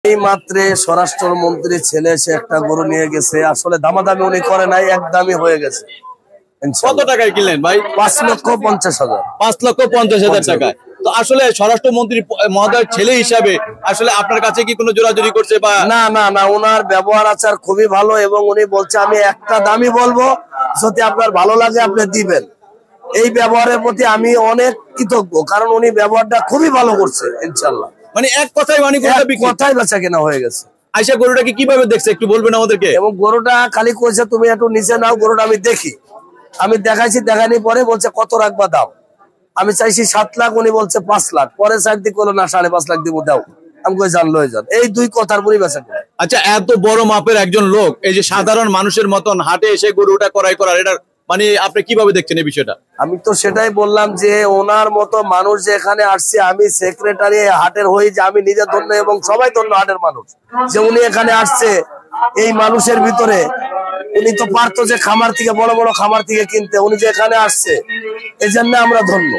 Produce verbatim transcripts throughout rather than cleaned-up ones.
এই মাত্র স্বরাষ্ট্রমন্ত্রী ছেলে এসে একটা গরু নিয়ে গেছে। আসলে দামাদামি উনি করে নাই, একদমই হয়ে গেছে। কত টাকায় কিনলেন ভাই? পাঁচ লক্ষ পঞ্চাশ হাজার পাঁচ লক্ষ পঞ্চাশ হাজার টাকায়। তো আসলে স্বরাষ্ট্রমন্ত্রী মহোদয়ের ছেলে হিসাবে আসলে আপনার কাছে কি কোনো জোরাজুরি করছে? বা না না না, ওনার ব্যবহার আচার খুবই ভালো এবং উনি বলছে আমি একটা দামই বলবো, যদি আপনার ভালো লাগে আপনি দিবেন। এই ব্যবহারের প্রতি আমি অনেক কৃতজ্ঞ, কারণ উনি ব্যবহারটা খুবই ভালো করছে। ইনশাল্লাহ মানে এক কথায় মানে কথাই বেচা কেনা হয়ে গেছে। আইসা গরুটাকে কিভাবে দেখছে একটু বলবেন আমাদেরকে? এবং গরুটা খালি কইছে তুমি একটু নিচে নাও, গরুটা আমি দেখি। আমি দেখাইছি, দেখানি পরে বলছে কত রাখবা দাম। আমি চাইছি সাত লাখ, উনি বলছে পাঁচ লাখ। পরে সাইড দিক করলো না, সাড়ে পাঁচ লাখ দিব দাও। আমি কই জান লয়ে যান। এই দুই কথার পরই বেচা কেনা। আচ্ছা, এত বড় মাপের একজন লোক এই যে সাধারণ মানুষের মতন হাটে এসে গরুটা ক্রয় করার, এটা মানে আপনি কিভাবে দেখছেন এই বিষয়টা? আমি তো সেটাই বললাম যে ওনার মতো মানুষ যে এখানে আসছে, আমি সেক্রেটারি হাটের হই, যে আমি নিজে ধন্য এবং সবাই ধন্য হাটের মানুষ, যে উনি এখানে আসছে। এই মানুষের ভিতরে উনি তো পারতো যে খামার থেকে, বড় বড় খামার থেকে কিনতে, উনি যে এখানে আসছে, এই জন্য আমরা ধন্য।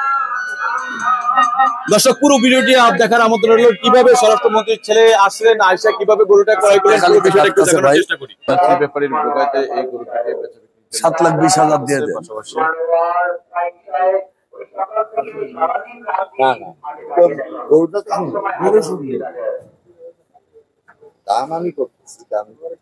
দর্শক, পুরো ভিডিওটি দেখার আমন্ত্রণ রইল। কিভাবে স্বরাষ্ট্রমন্ত্রীর ছেলে আসলেন, আয়সা কিভাবে গরুটা ক্রয় করলেন, পুরো বিষয়টা একটু দেখানোর চেষ্টা করি। ব্যাপারীর ভোগাইতে এই গরুটাকে বেচা সাত লাখ বিশ হাজার দিয়ে দেন। দাম আমি করতেছি, দাম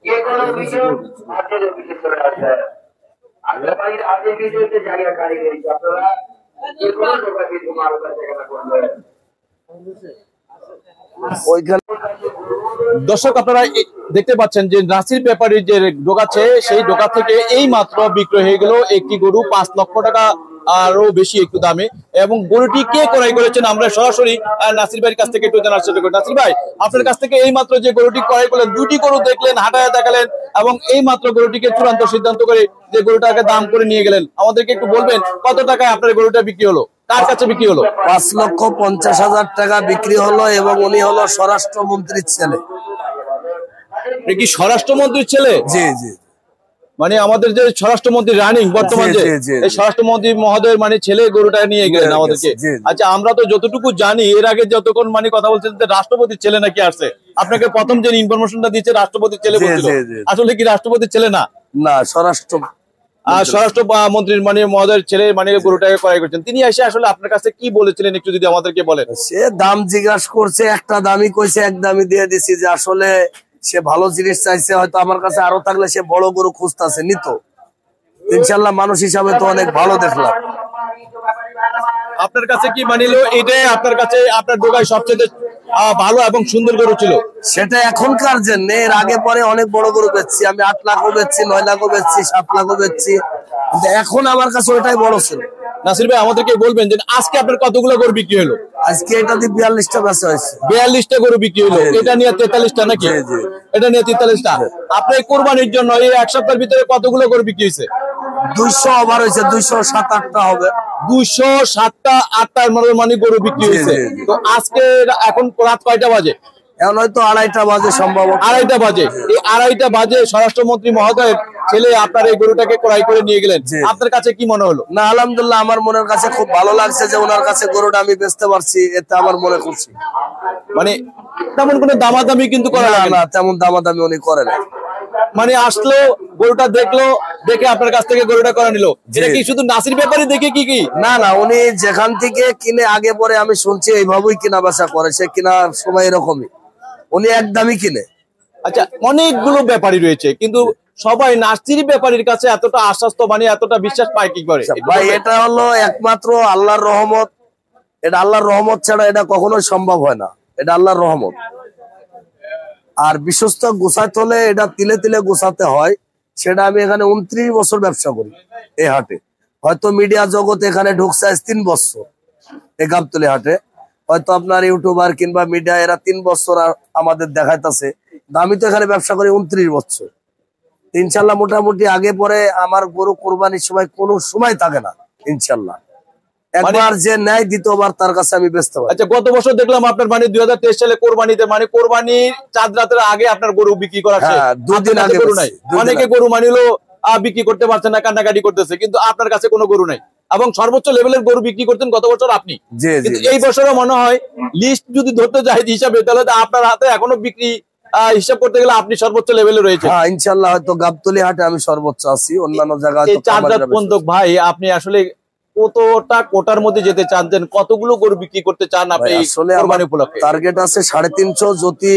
দর্শক, আপনারা দেখতে পাচ্ছেন যে নাসির ব্যাপারীর যে ঢোকাচ্ছে, সেই ঢোকা থেকে এই মাত্র বিক্রয় হয়ে গেল একটি গরু পাঁচ লক্ষ টাকা আরো বেশি একটু দামে। এবং গরুটি কে ক্রয় করেছেন আমরা সরাসরি নাসির ভাইয়ের কাছ থেকে একটু জানার চেষ্টা করি। নাসির ভাই, আপনার কাছ থেকে এই মাত্র যে গরুটি ক্রয় করলেন, দুটি গরু দেখলেন, হাঁটায় দেখালেন এবং এই মাত্র গরুটিকে চূড়ান্ত সিদ্ধান্ত করে যে গরুটাকে দাম করে নিয়ে গেলেন, আমাদেরকে একটু বলবেন কত টাকায় আপনার গরুটা বিক্রি হলো, কার কাছে বিক্রি হলো? পাঁচ লক্ষ পঞ্চাশ হাজার টাকা বিক্রি হলো এবং উনি হলো স্বরাষ্ট্রমন্ত্রীর ছেলে। কি স্বরাষ্ট্রমন্ত্রীর ছেলে? জি জি, মানে আমাদের যে স্বরাষ্ট্রমন্ত্রী রানিং বর্তমান যে এই স্বরাষ্ট্রমন্ত্রী মহোদয়ের মানে ছেলে গরুটা নিয়ে গেলেন আমাদেরকে। আচ্ছা, আমরা তো যতটুকু জানি, এর আগে যতক্ষণ মানে কথা বলছেন যে রাষ্ট্রপতির ছেলে নাকি আসছে, আপনাকে প্রথম যে ইনফরমেশনটা দিচ্ছে রাষ্ট্রপতির ছেলে বলছিল, আসলে কি রাষ্ট্রপতির ছেলে না? না, স্বরাষ্ট্র আর স্বরাষ্ট্র মন্ত্রীর মানে মহোদয়ের ছেলে মানে গরুটাকে ক্রয় করছেন। তিনি এসে আসলে আপনার কাছে কি বলেছিলেন একটু যদি আমাদেরকে বলেন। সে দাম জিজ্ঞাসা করছে, একটা দামই কইছে, এক দামই দিয়ে দিছি। যে আসলে সে ভালো জিনিস চাইছে, হয়তো আমার কাছে আরো থাকলে সে বড় গরু খুঁজতেছে নিত। ইনশাল্লাহ মানুষ হিসাবে তো অনেক ভালো দেখলাম। আপনার কাছে কি মানিল এটাই আপনার কাছে আপনার দোকায় সবচেয়ে ভালো এবং সুন্দর গরু ছিল? সেটা এখনকার জন্য, এর আগে পরে অনেক বড় গরু বেচছি আমি, আট লাখও বেচছি, নয় লাখও বেচছি, সাত লাখও বেচছি, কিন্তু এখন আমার কাছে ওইটাই বড় ছিল। নাসির ভাই, আমাদেরকে বলবেন যে আজকে আপনার কতগুলো গরু বিক্রি হলো? আজকে এটা দিয়ে বিয়াল্লিশটা বেচা হয়েছে। বিয়াল্লিশটা গরু বিক্রি হলো। এটা নিয়ে তেতাল্লিশটা নাকি? এটা নিয়ে তেতাল্লিশটা। আপনার কোরবানির জন্য এই এক সপ্তাহের ভিতরে কতগুলো গরু বিক্রি হয়েছে? দুইশো ওভার হয়েছে, দুইশো সাত আটটা হবে। দুইশো সাতটা আটটার মানে গরু বিক্রি হয়েছে। তো আজকে এখন রাত কয়টা বাজে? এখন হয়তো আড়াইটা বাজে সম্ভব। আড়াইটা বাজে। এই আড়াইটা বাজে স্বরাষ্ট্রমন্ত্রী মহোদয়ের ছেলে আপনার এই গরুটাকে ক্রয় করে নিয়ে গেলেন। আপনার কাছে কি মনে হলো? না, আলহামদুলিল্লাহ, আমার মনের কাছে খুব ভালো লাগছে যে ওনার কাছে গরুটা আমি বেচতে পারছি, এতে আমার মনে খুশি। মানে তেমন কোনো দামাদামি কিন্তু করে না? না, তেমন দামাদামি উনি করে না। মানে আসলো, গরুটা দেখলো, দেখে আপনার কাছ থেকে গরুটা করে নিল। এটা কি শুধু নাসির ব্যাপারে দেখে কি কি? না না, উনি যেখান থেকে কিনে আগে পরে আমি শুনছি এইভাবেই কিনা বেচা করে। সে কেনার সময় এরকমই, উনি একদমই কিনে। আচ্ছা, অনেকগুলো ব্যাপারী রয়েছে, কিন্তু সবাই নাসির ব্যাপারীর কাছে এতটা আশ্বস্ত মানে এতটা বিশ্বাস পায় কি করে? ভাই, এটা হলো একমাত্র আল্লাহর রহমত। এটা আল্লাহর রহমত ছাড়া এটা কখনোই সম্ভব হয় না। এটা আল্লাহর রহমত। আর বিশ্বস্ত গোছাতে হলে এটা তিলে তিলে গোছাতে হয়। সেটা আমি এখানে উনত্রিশ বছর ব্যবসা করি এই হাটে। হয়তো মিডিয়া জগৎ এখানে ঢুকছে আজ তিন বছর এই গাবতলী হাটে। হয়তো আপনার ইউটিউবার কিংবা মিডিয়া এরা তিন বছর আমাদের দেখাইতেছে, আমি তো এখানে ব্যবসা করি উনত্রিশ বছর। ইনশাল্লাহ মোটামুটি আগে পরে আমার গরু কোরবানির সময় কোনো সময় থাকে না। ইনশাল্লাহ একবার যে নেয় দ্বিতীয়বার তার কাছে আমি বেচতে পারি। আচ্ছা, গত বছর দেখলাম আপনার মানে দুই হাজার তেইশ সালে কোরবানিতে মানে কোরবানির চাঁদ রাতের আগে আপনার গরু বিক্রি করা শেষ। দুদিন আগে গরু নাই, অনেকে গরু মানিলো বিক্রি করতে পারছে না, কান্নাকাটি করতেছে, কিন্তু আপনার কাছে কোনো গরু নাই। এবং সর্বোচ্চ লেভেলের গরু বিক্রি করতেন গত বছর আপনি। জি জি কিন্তু এই বছরও মনে হয় লিস্ট যদি ধরতে যাই হিসাবে, তাহলে তো আপনার হাতে এখনো বিক্রি আহ, হিসাব করতে গেলে আপনি সর্বোচ্চ লেভেলে রয়েছে। হ্যাঁ ইনশাল্লাহ, হয়তো গাবতলী হাটে আমি সর্বোচ্চ আছি, অন্যান্য জায়গায় এই চার জাত বন্ধক ভাই, আপনি আসলে কতটা কোটার মধ্যে যেতে চাচ্ছেন, কতগুলো গরু বিক্রি করতে চান আপনি আসলে কোরবানি উপলক্ষে? টার্গেট আছে সাড়ে তিনশো, যদি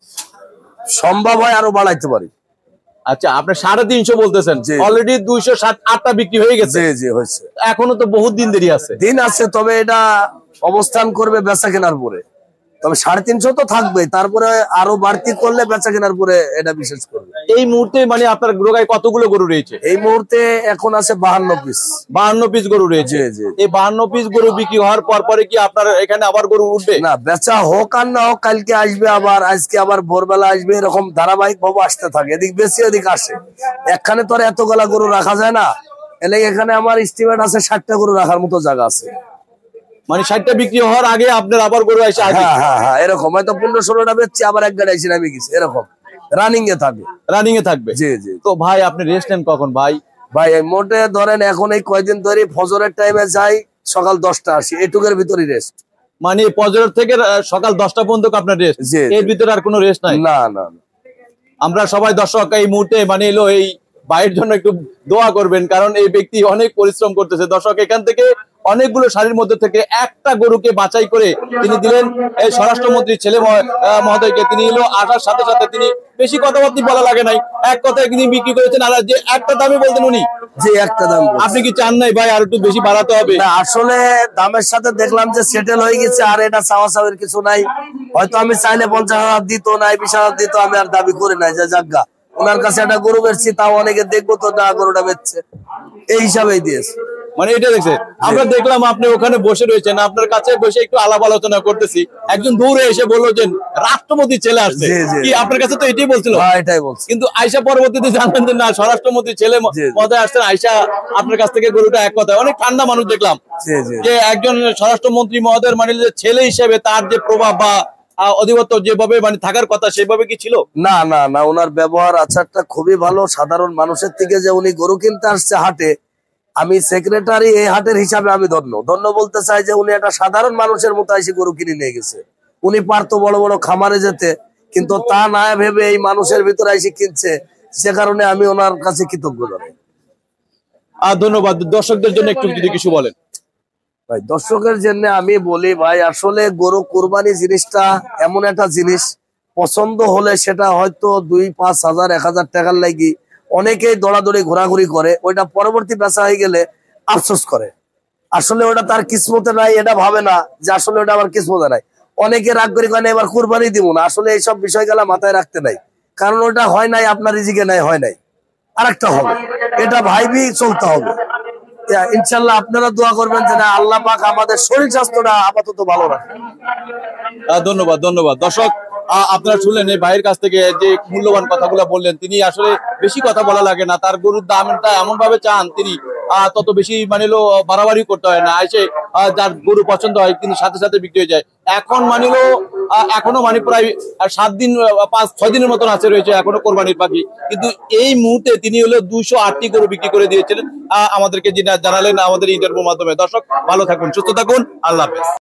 সম্ভব হয় আরো বাড়াইতে পারি। আচ্ছা, আপনি সাড়ে তিনশো বলতেছেন, জি। অলরেডি দুইশো সাত আটটা বিক্রি হয়ে গেছে। জি জি হয়েছে, এখনো তো বহুত দিন দেরি আছে। দিন আছে, তবে এটা অবস্থান করবে বেচা কেনার পরে। তবে সাড়ে তিনশো তো থাকবেই, তারপরে আরো বাড়তি করলে বেচা কেনার পরে এটা বিশেষ করবে। এই মুহূর্তে মানে আপনার ডোগায় কতগুলো গরু রয়েছে? এই মুহূর্তে এখন আছে বাহান্ন পিস। বাহান্ন পিস গরু রয়েছে। জি, জি। এই বাহান্ন পিস গরু বিক্রি হওয়ার পর পরে কি আপনার এখানে আবার গরু উঠবে? না, বেচা হোক আর না হোক, কালকে আসবে আবার, আজকে আবার ভোরবেলা আসবে, এরকম ধারাবাহিক ভাবে আসতে থাকে, এদিক বেশি এদিক আসে। একখানে তো আর এতগুলা গরু রাখা যায় না, এলে এখানে আমার এস্টিমেট আছে ষাটটা গরু রাখার মতো জায়গা আছে। মানে ষাটটা বিক্রি হওয়ার আগে আপনার আবার গরু এসে আসবে? হ্যাঁ হ্যাঁ হ্যাঁ, এরকম হয়তো পনেরো ষোলোটা বেচছি, আবার এক গাড়ি এসে নামে গেছে, এরকম রানিং এ থাকে। রানিং এ থাকবে। জি জি। তো ভাই আপনি রেস্ট নেন কখন ভাই? ভাই এই মোটে ধরেন এখন এই কয়দিন ধরে ফজরের টাইমে যাই, সকাল দশটা আসি, এটুকের ভিতরে রেস্ট। মানে ফজর থেকে আহ, সকাল দশটা পর্যন্ত আপনার রেস্ট? জি, জি। এর ভিতরে আর কোনো রেস্ট নাই? না না না। আমরা সবাই দর্শক এই মুহূর্তে মানে এলো এই ভাইয়ের জন্য একটু দোয়া করবেন, কারণ এই ব্যক্তি অনেক পরিশ্রম করতেছে। দর্শক এখান থেকে অনেকগুলো শাড়ির মধ্যে থেকে একটা গরুকে বাছাই করে তিনি দিলেন এই স্বরাষ্ট্রমন্ত্রী ছেলে মহ- আহ, মহোদয়কে। তিনি এলো আসার সাথে সাথে তিনি বেশি কথাবার্তা বলা লাগে নাই, এক কথায় তিনি বিক্রি করেছেন। আর যে একটা দামে বলতেন উনি, যে একটা দাম বলছি। আপনি কি চান নাই ভাই আর একটু বেশি বাড়াতে হবে? না, আসলে দামের সাথে দেখলাম যে সেটেল হয়ে গেছে, আর এটা চাওয়া চাওয়ার কিছু নাই। হয়তো আমি চাইলে পঞ্চাশ হাজার দিত, নাই বিশ হাজার দিত, আমি আর দাবি করি নাই যে জাগা ওনার কাছে একটা গরু বেচছি, তাও অনেকে দেখবো তো না গরুটা বেচছে, এই হিসাবেই দিয়েছে। মানে এটা দেখছে। আমরা দেখলাম আপনি ওখানে বসে রয়েছেন, আপনার কাছে বসে একটু আলাপ আলোচনা করতেছি, একজন দৌড়ে এসে বললো যে রাষ্ট্রপতি ছেলে আসছে। জি, জি। কি আপনার কাছে তো এটাই বলছিল? হ্যাঁ, এটাই বলছি। কিন্তু আয়সা পরবর্তীতে জানলেন যে না, স্বরাষ্ট্রমন্ত্রী ছেলে জি, জি। মহোদয় আসছেন। আয়সা আপনার কাছ থেকে গরুটা এক কথায় অনেক ঠান্ডা মানুষ দেখলাম, জি জি। যে একজন স্বরাষ্ট্রমন্ত্রী মহোদয়ের মানে যে ছেলে হিসেবে তার যে প্রভাব বা আহ, অধিপত্য যেভাবে মানে থাকার কথা সেভাবে কি ছিল? না না না, ওনার ব্যবহার আচারটা খুবই ভালো। সাধারণ মানুষের থেকে যে উনি গরু কিনতে আসছে হাটে, আমি সেক্রেটারি এই হাটের হিসাবে আমি ধন্য ধন্য বলতে চাই যে উনি একটা সাধারণ মানুষের মতো এসে গরু কিনে নিয়ে গেছে। উনি পারতো বড় বড় খামারে যেতে, কিন্তু তা না ভেবে এই মানুষের ভিতরে এসে কিনছে, সে কারণে আমি ওনার কাছে কৃতজ্ঞ জানাই। আর ধন্যবাদ। দর্শকদের জন্য একটু যদি কিছু বলেন ভাই দর্শকের জন্য আমি বলি, ভাই আসলে গরু কোরবানি জিনিসটা এমন একটা জিনিস, পছন্দ হলে সেটা হয়তো দুই পাঁচ হাজার এক হাজার টাকার লাগি অনেকেই দৌড়াদৌড়ি ঘোরাঘুরি করে, ওইটা পরবর্তী বেচা হয়ে গেলে আফসোস করে। আসলে ওটা তার কিসমতে নাই, এটা ভাবে না যে আসলে ওটা আমার কিসমতে নাই। অনেকে রাগ করে কেন এবার কুরবানি দিব না, আসলে এইসব বিষয়গুলা মাথায় রাখতে নাই, কারণ ওটা হয় নাই আপনার রিজিকে নাই, হয় নাই আরেকটা হবে, এটা ভাইবি চলতে হবে। ইনশাল্লাহ আপনারা দোয়া করবেন যে না, আল্লাহ পাক আমাদের শরীর স্বাস্থ্যটা আপাতত ভালো রাখে। আহ, ধন্যবাদ ধন্যবাদ। দর্শক আহ, আপনারা শুনলেন এই ভাইয়ের কাছ থেকে যে মূল্যবান কথাগুলো বললেন। তিনি আসলে বেশি কথা বলা লাগে না, তার গরুর দামটা এমন ভাবে চান তিনি, আহ, তত বেশি মানে লো বাড়াবাড়ি করতে হয় না। এসে আহ, যার গরু পছন্দ হয় তিনি সাথে সাথে বিক্রি হয়ে যায়। এখন মানে লো আহ, এখনো মানে প্রায় আহ, সাত দিন আহ, পাঁচ ছয় দিনের মতন আছে রয়েছে এখনো কোরবানির পাখি, কিন্তু এই মুহূর্তে তিনি হলো দুইশো আটটি গরু বিক্রি করে দিয়েছিলেন। আহ, আমাদেরকে যেটা জানালেন আমাদের ইন্টারভিউর মাধ্যমে। দর্শক ভালো থাকুন, সুস্থ থাকুন, আল্লাহ হাফেজ।